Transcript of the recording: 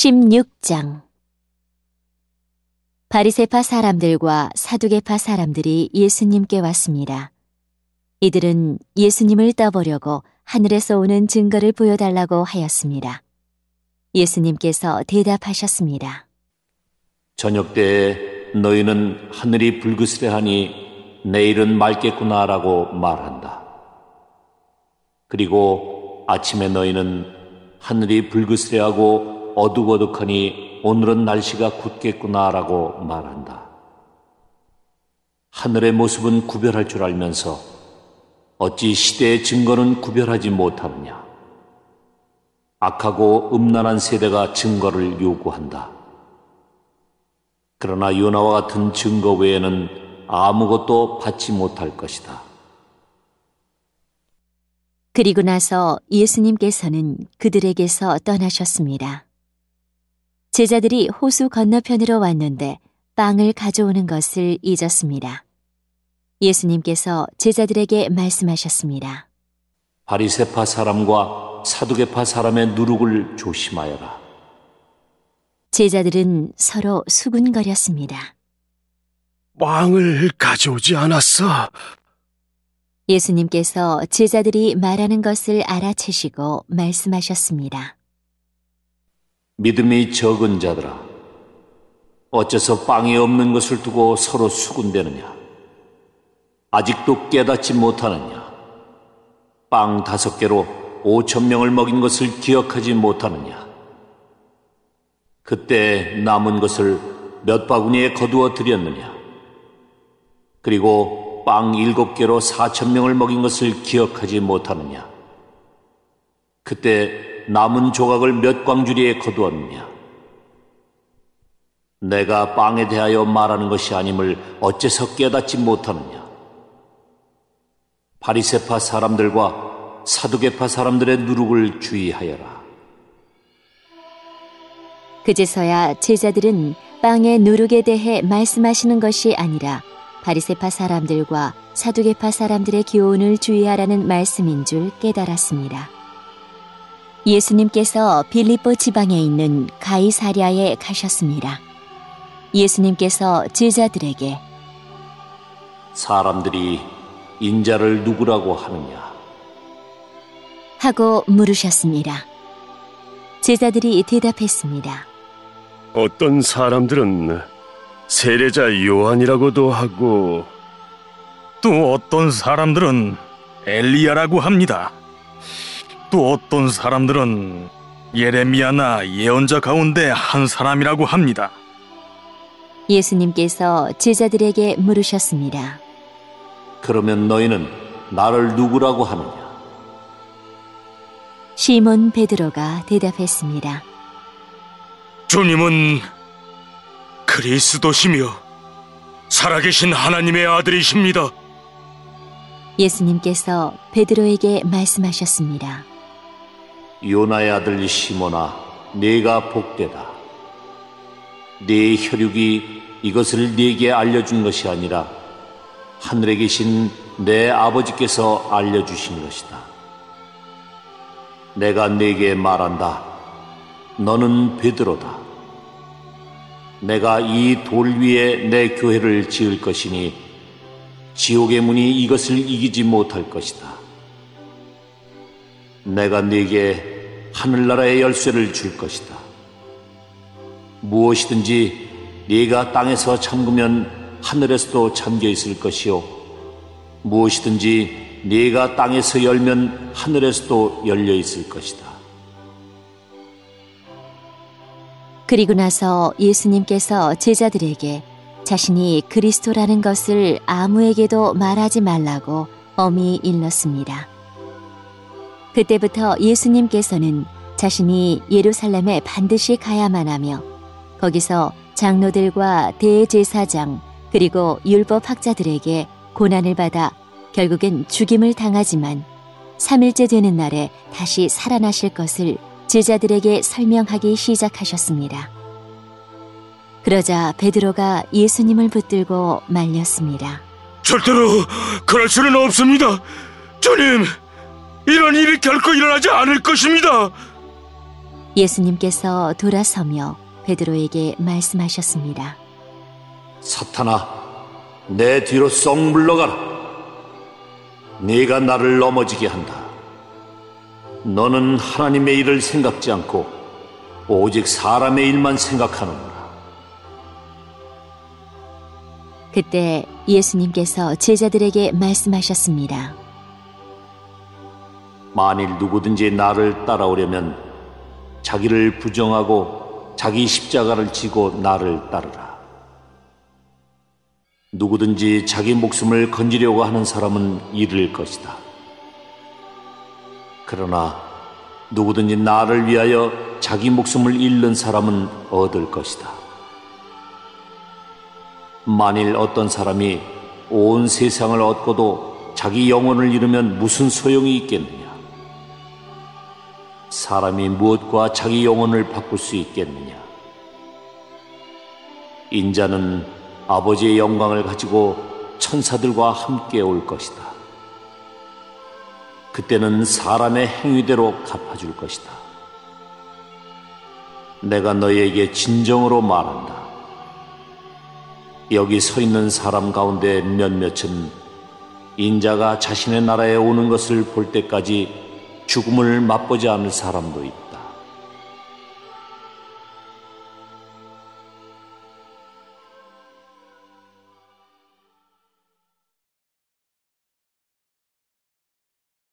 16장. 바리새파 사람들과 사두개파 사람들이 예수님께 왔습니다. 이들은 예수님을 떠보려고 하늘에서 오는 증거를 보여달라고 하였습니다. 예수님께서 대답하셨습니다. 저녁 때에 너희는 하늘이 불그스레하니 내일은 맑겠구나라고 말한다. 그리고 아침에 너희는 하늘이 불그스레하고 어둑어둑하니 오늘은 날씨가 굳겠구나라고 말한다. 하늘의 모습은 구별할 줄 알면서 어찌 시대의 증거는 구별하지 못하느냐. 악하고 음란한 세대가 증거를 요구한다. 그러나 요나와 같은 증거 외에는 아무것도 받지 못할 것이다. 그리고 나서 예수님께서는 그들에게서 떠나셨습니다. 제자들이 호수 건너편으로 왔는데 빵을 가져오는 것을 잊었습니다. 예수님께서 제자들에게 말씀하셨습니다. 바리새파 사람과 사두개파 사람의 누룩을 조심하여라. 제자들은 서로 수군거렸습니다. 빵을 가져오지 않았어. 예수님께서 제자들이 말하는 것을 알아채시고 말씀하셨습니다. 믿음이 적은 자들아, 어째서 빵이 없는 것을 두고 서로 수군대느냐? 아직도 깨닫지 못하느냐? 빵 5개로 5,000명을 먹인 것을 기억하지 못하느냐? 그때 남은 것을 몇 바구니에 거두어 드렸느냐? 그리고 빵 7개로 4,000명을 먹인 것을 기억하지 못하느냐? 그때 남은 조각을 몇 광주리에 거두었느냐? 내가 빵에 대하여 말하는 것이 아님을 어째서 깨닫지 못하느냐? 바리새파 사람들과 사두개파 사람들의 누룩을 주의하여라. 그제서야 제자들은 빵의 누룩에 대해 말씀하시는 것이 아니라 바리새파 사람들과 사두개파 사람들의 교훈을 주의하라는 말씀인 줄 깨달았습니다. 예수님께서 빌립보 지방에 있는 가이사랴에 가셨습니다. 예수님께서 제자들에게 사람들이 인자를 누구라고 하느냐? 하고 물으셨습니다. 제자들이 대답했습니다. 어떤 사람들은 세례자 요한이라고도 하고 또 어떤 사람들은 엘리야라고 합니다. 또 어떤 사람들은 예레미야나 예언자 가운데 한 사람이라고 합니다. 예수님께서 제자들에게 물으셨습니다. 그러면 너희는 나를 누구라고 하느냐? 시몬 베드로가 대답했습니다. 주님은 그리스도시며 살아계신 하나님의 아들이십니다. 예수님께서 베드로에게 말씀하셨습니다. 요나의 아들 시몬아, 네가 복되다. 네 혈육이 이것을 네게 알려준 것이 아니라 하늘에 계신 내 아버지께서 알려주신 것이다. 내가 네게 말한다. 너는 베드로다. 내가 이 돌 위에 내 교회를 지을 것이니 지옥의 문이 이것을 이기지 못할 것이다. 내가 네게 하늘나라의 열쇠를 줄 것이다. 무엇이든지 네가 땅에서 잠그면 하늘에서도 잠겨 있을 것이요, 무엇이든지 네가 땅에서 열면 하늘에서도 열려 있을 것이다. 그리고 나서 예수님께서 제자들에게 자신이 그리스도라는 것을 아무에게도 말하지 말라고 엄히 일렀습니다. 그때부터 예수님께서는 자신이 예루살렘에 반드시 가야만 하며 거기서 장로들과 대제사장 그리고 율법학자들에게 고난을 받아 결국엔 죽임을 당하지만 3일째 되는 날에 다시 살아나실 것을 제자들에게 설명하기 시작하셨습니다. 그러자 베드로가 예수님을 붙들고 말렸습니다. 절대로 그럴 수는 없습니다. 주님, 이런 일이 결코 일어나지 않을 것입니다. 예수님께서 돌아서며 베드로에게 말씀하셨습니다. 사탄아, 내 뒤로 쏙 물러가라. 네가 나를 넘어지게 한다. 너는 하나님의 일을 생각지 않고 오직 사람의 일만 생각하는구나. 그때 예수님께서 제자들에게 말씀하셨습니다. 만일 누구든지 나를 따라오려면 자기를 부정하고 자기 십자가를 지고 나를 따르라. 누구든지 자기 목숨을 건지려고 하는 사람은 잃을 것이다. 그러나 누구든지 나를 위하여 자기 목숨을 잃는 사람은 얻을 것이다. 만일 어떤 사람이 온 세상을 얻고도 자기 영혼을 잃으면 무슨 소용이 있겠느냐? 사람이 무엇과 자기 영혼을 바꿀 수 있겠느냐? 인자는 아버지의 영광을 가지고 천사들과 함께 올 것이다. 그때는 사람의 행위대로 갚아줄 것이다. 내가 너희에게 진정으로 말한다. 여기 서 있는 사람 가운데 몇몇은 인자가 자신의 나라에 오는 것을 볼 때까지 죽음을 맛보지 않을 사람도 있다.